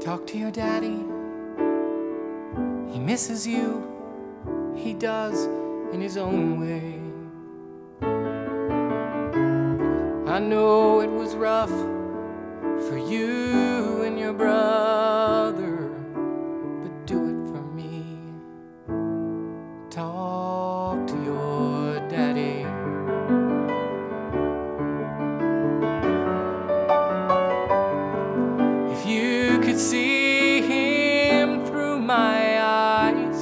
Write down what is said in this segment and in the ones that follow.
Talk to your daddy. He misses you. He does in his own way. I know it was rough for you and your brother, but do it for me. Talk to your daddy. If you could see him through my eyes,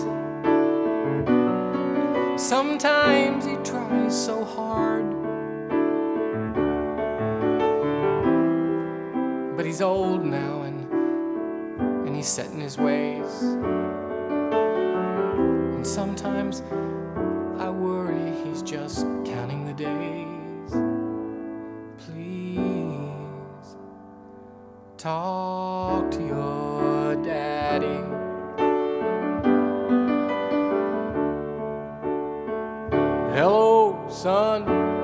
sometimes he tries so hard, but he's old now and he's set in his ways. And sometimes I worry he's just counting the days. Please talk to your daddy. Hello, son.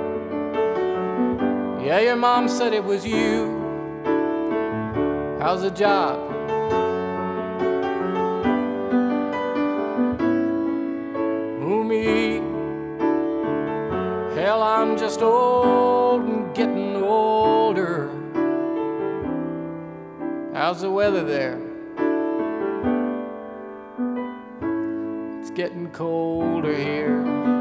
Yeah, your mom said it was you. How's the job? Who, me? Hell, I'm just old and getting older. How's the weather there? It's getting colder here.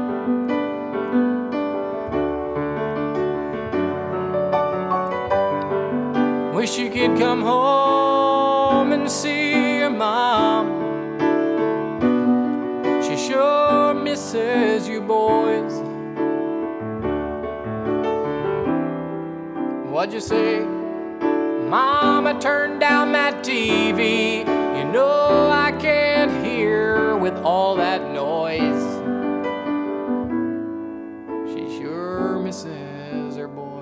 Wish you could come home and see your mom. She sure misses you boys. What'd you say? Mama, turn down that TV. You know I can't hear with all that noise. She sure misses her boys.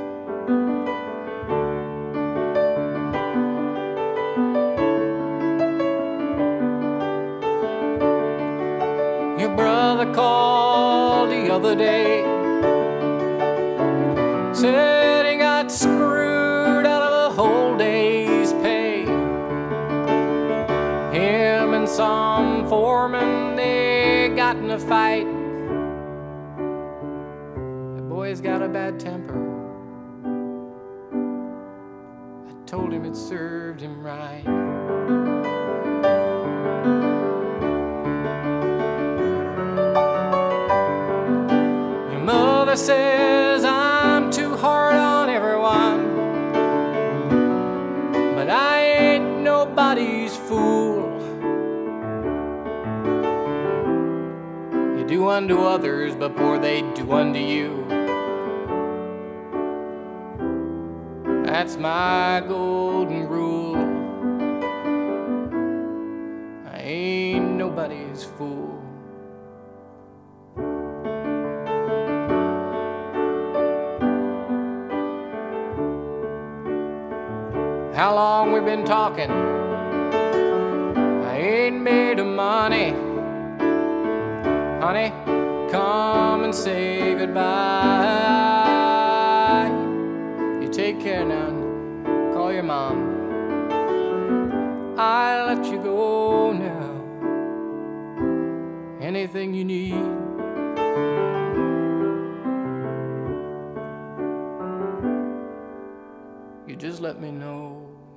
Your brother called the other day, said he got screwed out of the whole day's pay. Him and some foreman, they got in a fight. The boy's got a bad temper. I told him it served him right. Mother says I'm too hard on everyone, but I ain't nobody's fool. You do unto others before they do unto you. That's my golden rule. I ain't nobody's fool. How long we been talking? I ain't made of money. Honey, come and say goodbye. You take care now and call your mom. I'll let you go now. Anything you need, you just let me know.